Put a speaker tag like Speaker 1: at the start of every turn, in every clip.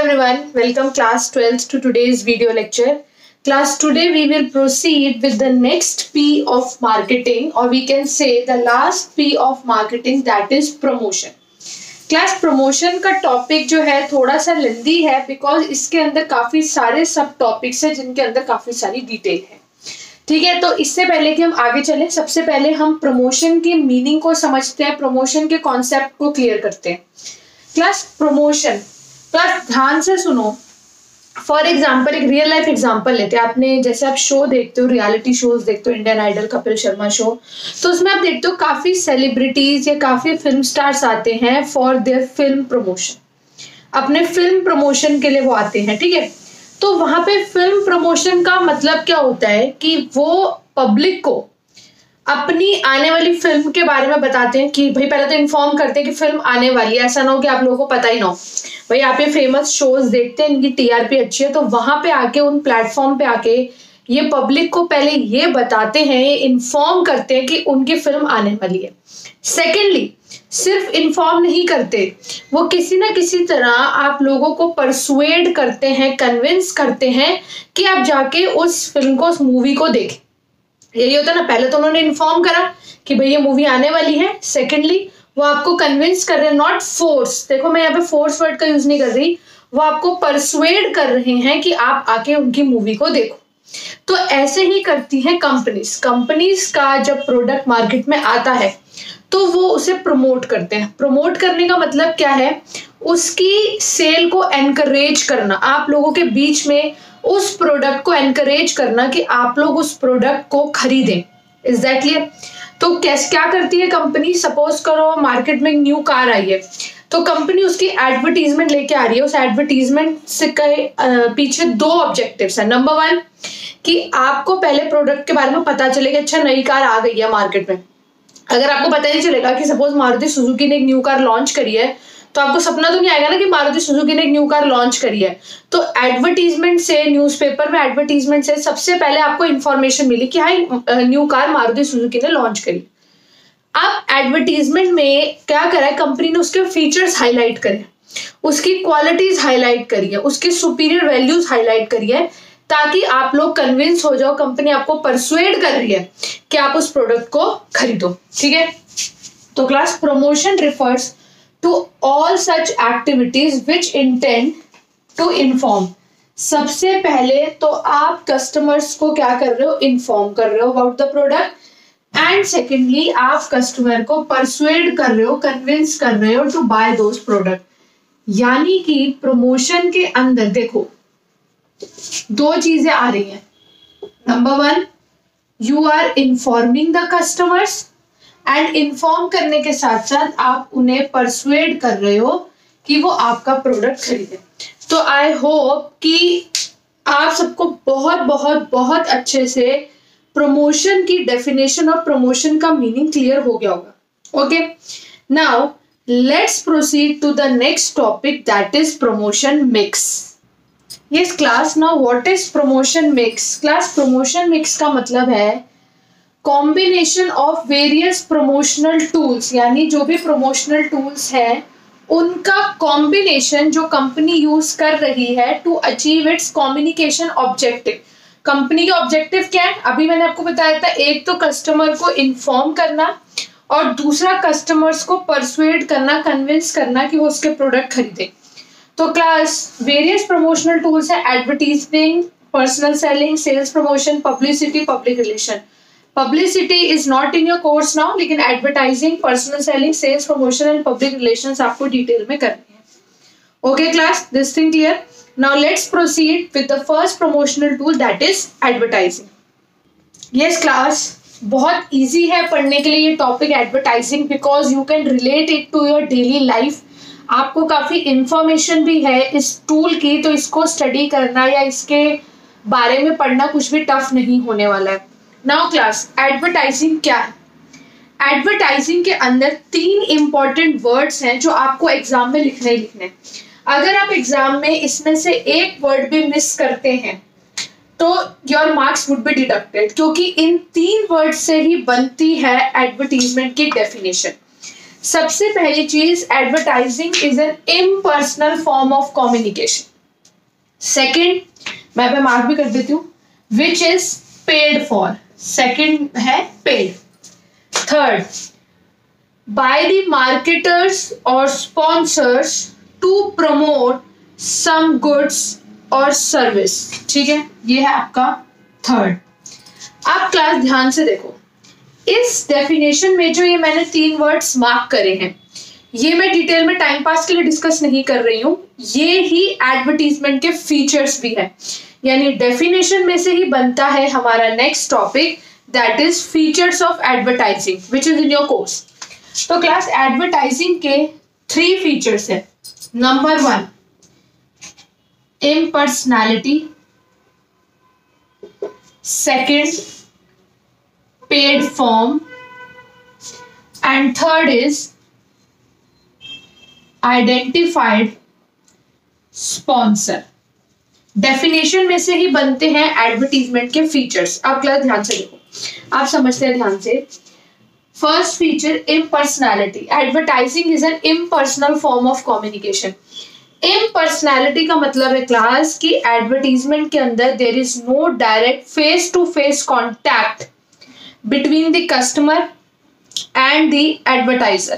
Speaker 1: everyone, welcome class 12th to today's video lecture. Class, today we will proceed with the next P of marketing, or we can say the last P of marketing, that is promotion. Class promotion का topic जो है थोड़ा सा लेंदी है because इसके अंदर काफी सारे सब टॉपिक्स हैं जिनके अंदर काफी सारी डिटेल है. ठीक है, तो इससे पहले कि हम आगे चलें, सबसे पहले हम प्रमोशन की मीनिंग को समझते हैं, प्रमोशन के कॉन्सेप्ट को क्लियर करते हैं. क्लास प्रमोशन, क्लास ध्यान से सुनो. फॉर एग्जाम्पल एक रियल लाइफ एग्जाम्पल लेते हैं. आपने जैसे आप शो देखते हो, रियलिटी शोज देखते हो, Indian idol, Kapil Sharma show, तो उसमें आप देखते हो काफी सेलिब्रिटीज या काफी फिल्म स्टार्स आते हैं फॉर देयर फिल्म प्रमोशन. अपने फिल्म प्रमोशन के लिए वो आते हैं. ठीक है, तो वहां पे फिल्म प्रमोशन का मतलब क्या होता है कि वो पब्लिक को अपनी आने वाली फिल्म के बारे में बताते हैं कि भाई पहले तो इन्फॉर्म करते हैं कि फिल्म आने वाली है. ऐसा ना हो कि आप लोगों को पता ही ना हो. भाई आप ये फेमस शोज देखते हैं, इनकी टीआरपी अच्छी है, तो वहां पे आके उन प्लेटफॉर्म पे आके ये पब्लिक को पहले ये बताते हैं, ये इन्फॉर्म करते हैं कि उनकी फिल्म आने वाली है. सेकेंडली, सिर्फ इन्फॉर्म नहीं करते, वो किसी ना किसी तरह आप लोगों को परसुएड करते हैं, कन्विंस करते हैं कि आप जाके उस फिल्म को, उस मूवी को देखें. यही होता है ना, पहले तो उन्होंने इन्फॉर्म करा कि भाई ये मूवी आने वाली है. सेकेंडली वो आपको कन्विंस कर रहे हैं, नॉट फोर्स. देखो मैं यहाँ पे फोर्स वर्ड का यूज नहीं कर रही, वो आपको परसुएड कर रहे हैं कि आप आके उनकी मूवी को देखो. तो ऐसे ही करती हैं कंपनीज. कंपनीज का जब प्रोडक्ट मार्केट में आता है तो वो उसे प्रमोट करते हैं. प्रमोट करने का मतलब क्या है? उसकी सेल को एनकरेज करना, आप लोगों के बीच में उस प्रोडक्ट को एनकरेज करना कि आप लोग उस प्रोडक्ट को खरीदें. Is that clear? तो कैसे क्या करती है कंपनी? सपोज करो मार्केट में न्यू कार आई है, तो कंपनी उसकी एडवर्टीजमेंट लेके आ रही है. उस एडवर्टीजमेंट से पीछे दो ऑब्जेक्टिव्स है. नंबर वन, कि आपको पहले प्रोडक्ट के बारे में पता चले कि अच्छा नई कार आ गई है मार्केट में. अगर आपको पता नहीं चलेगा कि सपोज मारुति सुजुकी ने एक न्यू कार लॉन्च करी है, तो आपको सपना तो नहीं आएगा ना कि मारुति सुजुकी ने एक न्यू कार लॉन्च करी है. तो एडवर्टीजमेंट से, न्यूज़पेपर में एडवर्टीजमेंट से सबसे पहले आपको इंफॉर्मेशन मिली कि हाँ न्यू कार मारुति सुजुकी ने लॉन्च करी. अब एडवर्टीजमेंट में क्या करा है कंपनी ने? उसके फीचर्स हाईलाइट करे, उसकी क्वालिटीज हाईलाइट करी है, उसकी सुपीरियर वैल्यूज हाईलाइट करी है, ताकि आप लोग कन्विंस हो जाओ, कंपनी आपको परसुएड कर रही है कि आप उस प्रोडक्ट को खरीदो. ठीक है, तो class promotion refers to all such activities which intend to inform. सबसे पहले तो आप कस्टमर्स को क्या कर रहे हो? इन्फॉर्म कर रहे हो about the product. And secondly आप कस्टमर को परसुएड कर रहे हो, कन्विंस कर रहे हो टू बाय दोज प्रोडक्ट. यानी कि प्रमोशन के अंदर देखो दो चीजें आ रही हैं. Number one, you are informing the customers, and inform करने के साथ साथ आप उन्हें परसुएड कर रहे हो कि वो आपका प्रोडक्ट खरीदे. तो आई होप कि आप सबको बहुत बहुत बहुत अच्छे से प्रमोशन की डेफिनेशन और प्रमोशन का मीनिंग क्लियर हो गया होगा. Okay, now let's proceed to the next topic, that is promotion mix. Yes class, now what is promotion mix? Class promotion mix का मतलब है combination of various promotional tools, यानी जो भी प्रमोशनल टूल्स हैं उनका कॉम्बिनेशन जो कंपनी यूज कर रही है to achieve its communication objective. Company के ऑब्जेक्टिव क्या है? अभी मैंने आपको बताया था, एक तो कस्टमर को इन्फॉर्म करना और दूसरा कस्टमर्स को परसुएड करना, कन्विंस करना कि वो उसके प्रोडक्ट खरीदे. तो क्लास वेरियस प्रमोशनल टूल्स है advertising, personal selling, sales promotion, publicity, public relation. Publicity is not in your course now, लेकिन advertising, personal selling, sales promotion and public relations आपको डिटेल में करनी है. Okay class, this thing clear? Now let's proceed with the first promotional tool, that is advertising. Yes class, बहुत easy है पढ़ने के लिए ये topic advertising, because you can relate it to your daily life. आपको काफी इंफॉर्मेशन भी है इस टूल की, तो इसको स्टडी करना या इसके बारे में पढ़ना कुछ भी टफ नहीं होने वाला है. नाउ क्लास, एडवर्टाइजिंग क्या है? एडवर्टाइजिंग के अंदर 3 इंपॉर्टेंट वर्ड्स हैं जो आपको एग्जाम में लिखने ही लिखने. अगर आप एग्जाम में इसमें से एक वर्ड भी मिस करते हैं तो your marks would be deducted, क्योंकि इन 3 वर्ड से ही बनती है एडवर्टीजमेंट की डेफिनेशन. सबसे पहली चीज, advertising is an impersonal form of communication. Second मैं पे मार्क भी कर देती हूँ, which is paid for, second है paid. Third, by the marketers और sponsors to promote some goods और सर्विस। ठीक है, ये है आपका थर्ड। आप क्लास ध्यान से देखो, इस डेफिनेशन में जो ये मैंने 3 वर्ड्स मार्क करे हैं, ये मैं डिटेल में टाइम पास के लिए डिस्कस नहीं कर रही हूं, ये ही एडवर्टीजमेंट के फीचर्स भी है, यानी डेफिनेशन में से ही बनता है हमारा next topic, that is features of advertising, which is in your course. तो क्लास एडवर्टाइजिंग के 3 फीचर्स है। Number 1, impersonality, second, paid form, and third is identified sponsor। Definition में से ही बनते हैं एडवर्टीजमेंट के फीचर्स। अब क्लास ध्यान से देखो, आप समझते हैं ध्यान से। First feature, impersonality। Advertising is an impersonal form of communication. Impersonality का मतलब है क्लास की एडवर्टीजमेंट के अंदर there is no direct face to face contact between the customer and the advertiser.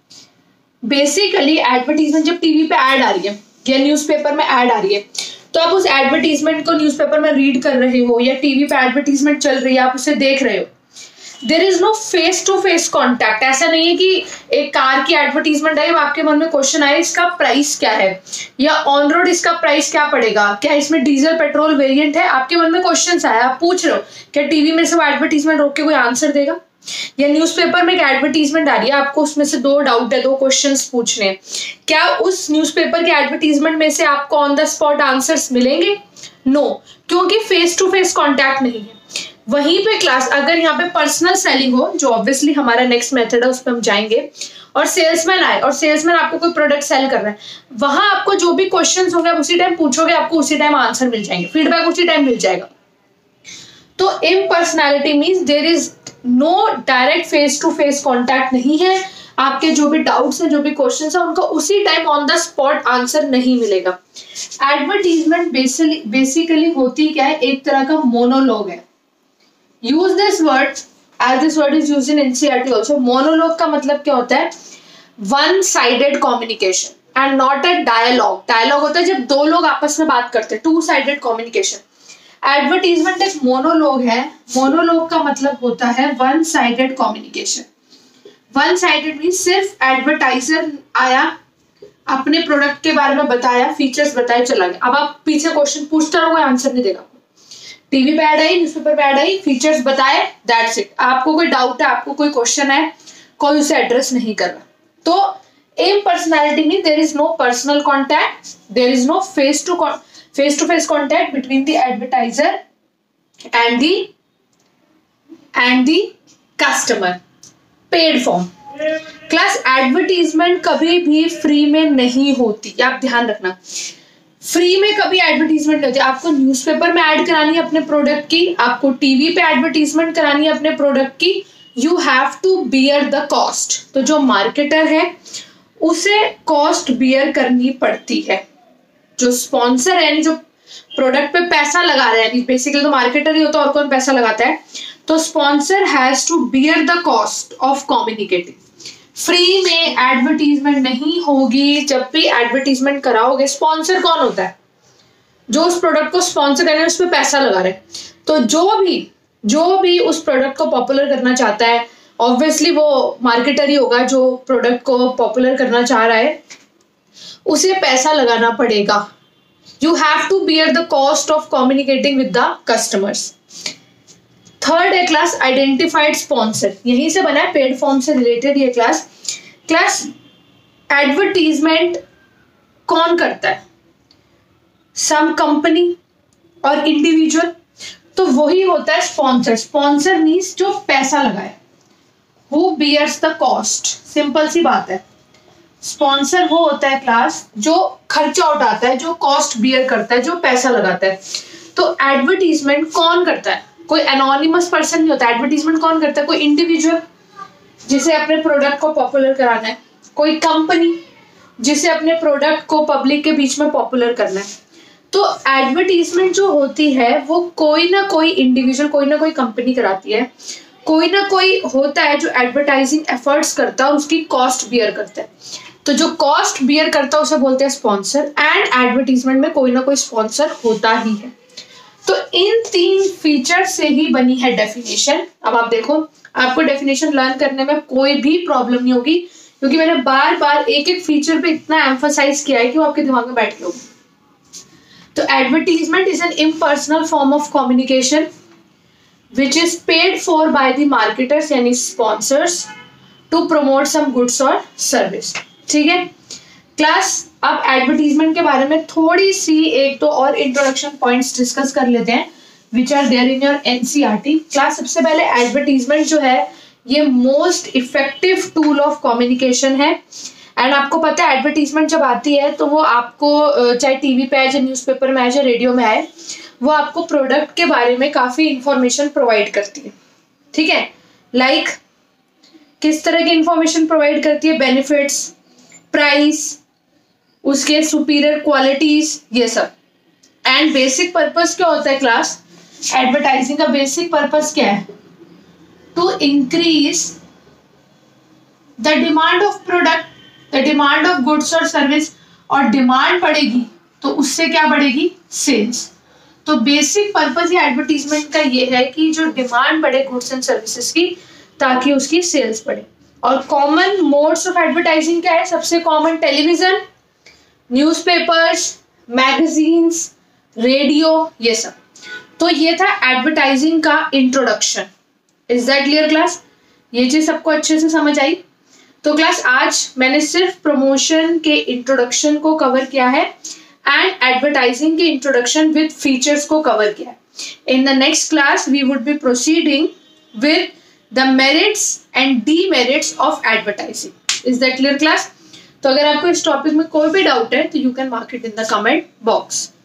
Speaker 1: Basically advertisement जब टीवी पे ऐड आ रही है या न्यूज़पेपर में ऐड आ रही है, तो आप उस एडवर्टीजमेंट को न्यूज़पेपर में रीड कर रहे हो या टीवी पे एडवर्टीजमेंट चल रही है, आप उसे देख रहे हो, there is no face to face contact. ऐसा नहीं है कि एक कार की एडवर्टीजमेंट आई, आपके मन में क्वेश्चन आया इसका प्राइस क्या है, या ऑन रोड इसका प्राइस क्या पड़ेगा, क्या इसमें डीजल पेट्रोल वेरिएंट है, आपके मन में क्वेश्चन आया, आप पूछ रहे हो, क्या टीवी में से वो एडवर्टीजमेंट रोक के कोई आंसर देगा? या न्यूज़पेपर में एक एडवर्टीजमेंट आ रही है, आपको उसमें से 2 डाउट है, 2 क्वेश्चंस पूछने हैं, क्या उस न्यूज़पेपर के एडवर्टीजमेंट में से आपको ऑन द स्पॉट आंसर्स मिलेंगे? नो, क्योंकि फेस टू फेस कॉन्टैक्ट नहीं है। वहीं पे क्लास अगर यहाँ पे पर्सनल सेलिंग हो, जो ऑब्वियसली हमारा नेक्स्ट मेथड है, उस पर हम जाएंगे, और सेल्समैन आए और सेल्समैन आपको कोई प्रोडक्ट सेल कर रहा है, वहां आपको जो भी क्वेश्चंस होंगे आप उसी टाइम पूछोगे, आपको उसी टाइम आंसर मिल जाएंगे, फीडबैक उसी टाइम मिल जाएगा। तो impersonality means there is no direct face to face contact नहीं है, आपके जो भी डाउट्स हैं, जो भी क्वेश्चंस हैं, उनका उसी time on the spot answer नहीं मिलेगा। एडवर्टीजमेंट बेसिकली होती क्या है, एक तरह का मोनोलॉग है। Use this word as this word is used in NCERT also। Monologue का मतलब क्या होता है? One sided communication and not a dialogue. Dialogue होता है जब 2 लोग आपस में बात करते हैं, 2 साइडेड कम्युनिकेशन। एडवर्टीजमेंट एक मोनोलॉग है। मोनोलॉग का मतलब होता है one sided communication. One sided means सिर्फ एडवर्टाइजर आया, अपने प्रोडक्ट के बारे में बताया, फीचर्स बताए, चला गया। अब आप पीछे क्वेश्चन पूछते रहो, कोई आंसर नहीं देगा। टीवी पे ऐड आई, न्यूज़पेपर पे ऐड आई, फीचर्स बताए, दैट्स इट। आपको कोई डाउट है, आपको कोई क्वेश्चन है, कोई उसे एड्रेस नहीं कर रहा। तो impersonality mean there is no personal contact, there is no face to face contact between the advertiser and the customer. Paid form. Class advertisement कभी भी फ्री में नहीं होती, आप ध्यान रखना। फ्री में कभी एडवर्टीजमेंट नहीं होती। आपको न्यूज़पेपर में ऐड करानी है अपने प्रोडक्ट की, आपको टीवी पे एडवर्टीजमेंट करानी है अपने प्रोडक्ट की, you have to bear the cost. तो जो मार्केटर है उसे कॉस्ट बियर करनी पड़ती है। जो स्पॉन्सर है, यानी जो प्रोडक्ट पे पैसा लगा रहा है, बेसिकली तो मार्केटर ही होता है, और कौन पैसा लगाता है, तो sponsor has to bear the cost of communicating. Free में एडवर्टीजमेंट नहीं होगी। जब भी एडवर्टीजमेंट कराओगे, स्पॉन्सर कौन होता है? जो उस प्रोडक्ट को स्पॉन्सर करने उस पर पैसा लगा रहे। तो जो भी उस प्रोडक्ट को पॉपुलर करना चाहता है, ऑब्वियसली वो मार्केटर ही होगा। जो प्रोडक्ट को पॉपुलर करना चाह रहा है उसे पैसा लगाना पड़ेगा। You have to bear the cost of communicating with the customers. Third है क्लास आइडेंटिफाइड स्पॉन्सर। यहीं से बना है, पेड फॉर्म से रिलेटेड ये क्लास एडवर्टीजमेंट कौन करता है? सम कंपनी और इंडिविजुअल, तो वही होता है स्पॉन्सर। स्पॉन्सर मीन्स जो पैसा लगाए, who bears the cost. Simple सी बात है, स्पॉन्सर वो होता है क्लास जो खर्चा उठाता है, जो कॉस्ट बियर करता है, जो पैसा लगाता है। तो एडवर्टीजमेंट कौन करता है? कोई एनोनिमस पर्सन नहीं होता। एडवर्टीजमेंट कौन करता है? कोई इंडिविजुअल जिसे अपने प्रोडक्ट को पॉपुलर कराना है, कोई कंपनी जिसे अपने प्रोडक्ट को पब्लिक के बीच में पॉपुलर करना है। तो एडवर्टीजमेंट जो होती है वो कोई ना कोई इंडिविजुअल, कोई ना कोई कंपनी कराती है, कोई ना कोई होता है जो एडवर्टाइजिंग एफर्ट्स करता है और उसकी कॉस्ट बियर करता है। तो जो कॉस्ट बियर करता है उसे बोलते हैं स्पॉन्सर, एंड एडवर्टीजमेंट में कोई ना कोई स्पॉन्सर होता ही है। तो इन 3 फीचर से ही बनी है डेफिनेशन। अब आप देखो, आपको डेफिनेशन लर्न करने में कोई भी प्रॉब्लम नहीं होगी, क्योंकि मैंने बार बार एक एक फीचर पे इतना एम्फसाइज किया है कि वो आपके दिमाग में बैठ गया। तो advertisement is an impersonal form of communication which is paid for by the marketers यानी sponsors to promote some goods or service। ठीक है क्लास, अब एडवर्टीजमेंट के बारे में थोड़ी सी एक तो और इंट्रोडक्शन पॉइंट्स डिस्कस कर लेते हैं which are there in your NCERT class. सबसे पहले एडवर्टीजमेंट जो है ये most effective tool of communication है। एंड आपको पता है एडवर्टीजमेंट जब आती है तो वो आपको चाहे टीवी पे आए, चाहे न्यूज़पेपर में आए, चाहे रेडियो में आए, वो आपको प्रोडक्ट के बारे में काफी इंफॉर्मेशन प्रोवाइड करती है। ठीक है, लाइक किस तरह की इंफॉर्मेशन प्रोवाइड करती है? बेनिफिट्स, प्राइस, उसके सुपीरियर क्वालिटीज, ये सब। एंड बेसिक पर्पस क्या होता है क्लास? एडवर्टाइजिंग का बेसिक पर्पस क्या है? To increase the demand of product, the demand of goods और सर्विस। और डिमांड बढ़ेगी तो उससे क्या बढ़ेगी? सेल्स। तो बेसिक पर्पस ये एडवर्टीजमेंट का ये है कि जो डिमांड बढ़े गुड्स एंड सर्विसेज की, ताकि उसकी सेल्स बढ़े। और कॉमन मोड्स ऑफ एडवर्टाइजिंग क्या है? सबसे common television, newspapers, magazines, radio, ये सब। तो ये था एडवर्टाइजिंग का introduction. Is that clear class? ये चीज सबको अच्छे से समझ आई? तो क्लास आज मैंने सिर्फ प्रमोशन के इंट्रोडक्शन को कवर किया है एंड एडवर्टाइजिंग के इंट्रोडक्शन विद फीचर्स को कवर किया है। In the next class we would be proceeding with the merits and demerits of advertising. Is that clear class? तो अगर आपको इस टॉपिक में कोई भी डाउट है तो you can mark it in the comment box.